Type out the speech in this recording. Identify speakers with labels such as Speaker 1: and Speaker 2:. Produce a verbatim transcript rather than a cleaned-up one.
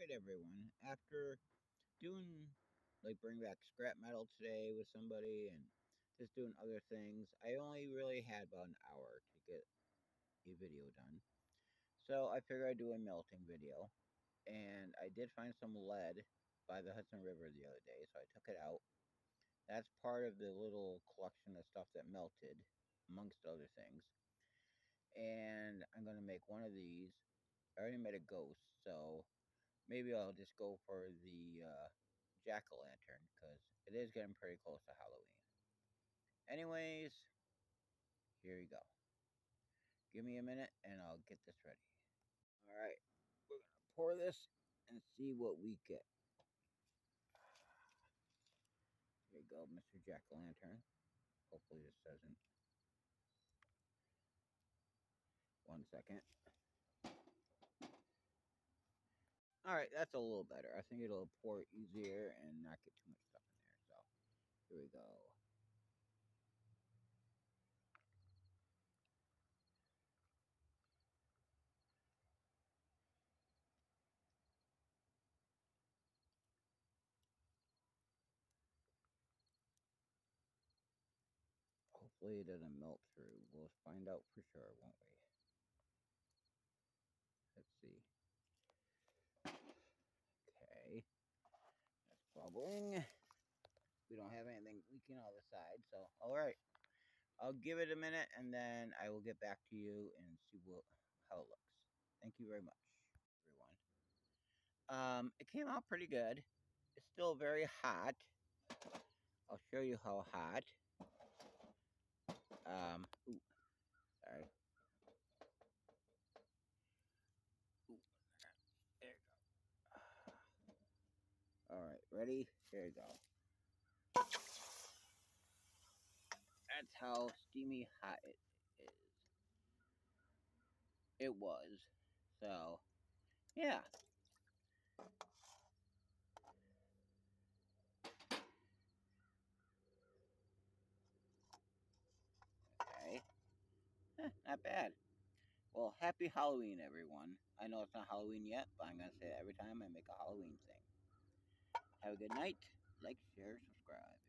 Speaker 1: Alright everyone, after doing, like, bring back scrap metal today with somebody and just doing other things, I only really had about an hour to get a video done. So I figured I'd do a melting video, and I did find some lead by the Hudson River the other day, so I took it out. That's part of the little collection of stuff that melted, amongst other things. And I'm going to make one of these. I already made a ghost, so maybe I'll just go for the uh, jack-o'-lantern, because it is getting pretty close to Halloween. Anyways, here you go. Give me a minute and I'll get this ready. Alright, we're going to pour this and see what we get. Here you go, Mister Jack-o'-lantern. Hopefully this doesn't. One second. Alright, that's a little better. I think it'll pour easier and not get too much stuff in there. So, here we go. Hopefully it doesn't melt through. We'll find out for sure, won't we? Let's see. Okay. That's bubbling. We don't have anything leaking out the side, so alright. I'll give it a minute and then I will get back to you and see what how it looks. Thank you very much, everyone. Um, it came out pretty good. It's still very hot. I'll show you how hot. Um, ooh, sorry. Ooh, there you go. Alright, ready? Here you go. That's how steamy hot it is. It was. So, yeah. Okay. Eh, not bad. Well, happy Halloween, everyone. I know it's not Halloween yet, but I'm going to say it every time I make a Halloween thing. Have a good night. Like, share, subscribe.